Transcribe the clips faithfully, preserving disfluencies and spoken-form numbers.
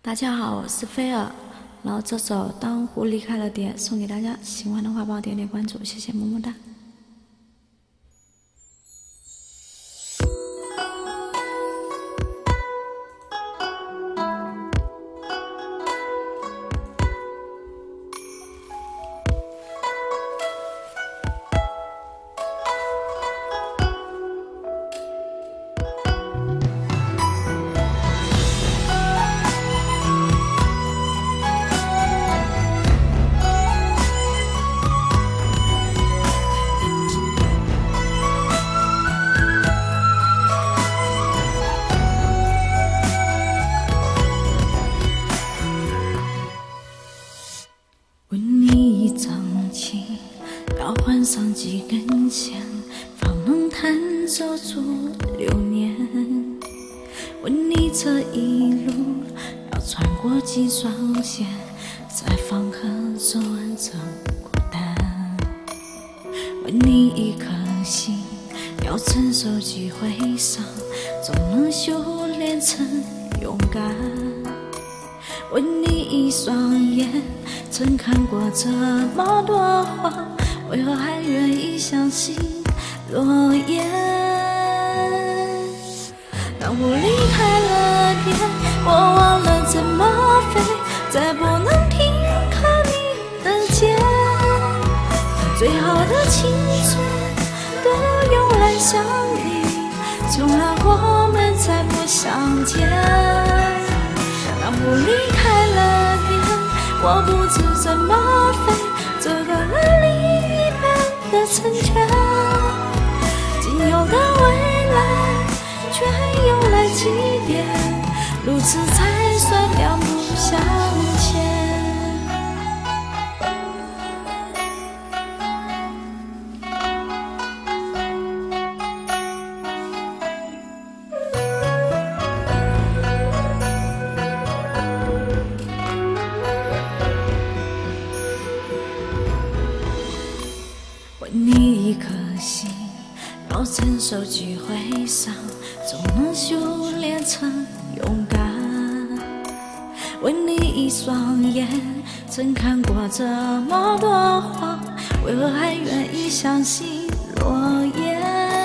大家好，我是菲儿。然后这首《当湖离开了蝶》送给大家，喜欢的话帮我点点关注，谢谢，么么哒。 问你一张情，要换上几根弦，方能弹奏出流年。问你这一路要穿过几双鞋，在放河走完这孤单。问你一颗心，要承受几回伤，总能修炼成勇敢。问你一双眼，曾看过这么多话，为何还愿意相信诺言？当我离开了蝶，我忘了怎么飞，再不能停靠你的肩。最好的青春都用来想你，从来我们再不相见。当我离开了蝶，我不知怎么飞，走到了另一半的成全。仅有的未来却用来祭奠，如此才算两不相欠。问你一颗心，要承受几回伤，总能修炼成勇敢。问你一双眼，曾看过这么多话，为何还愿意相信诺言？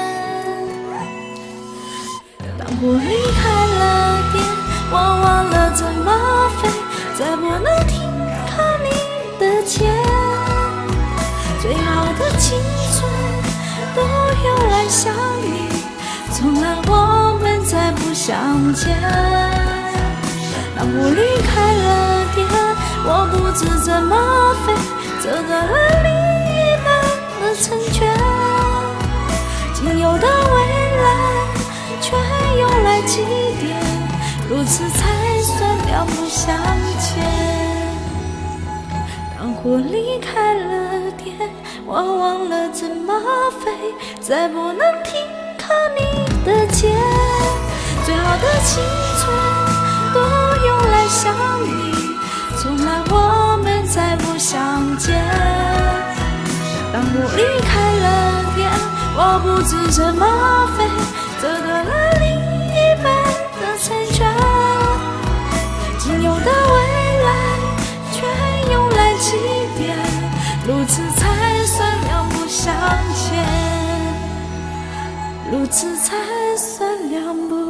当我离开了蝶，我忘了怎么飞，再不能停靠你的肩。最好的青春都用来想你，从来我们再不相见。当我离开了蝶，我不知怎么飞，走到了另一半的成全。仅有的未来却用来祭奠，如此才算两不相欠。当我离开了蝶，我忘了怎么飞，再不能停靠你的肩。最好的青春都用来想你，从来我们再不相见。当我离开了蝶，我不知怎么飞，走到了另一半的成全。仅有的未来却用来祭奠，如此才算两不相欠，如此才算两不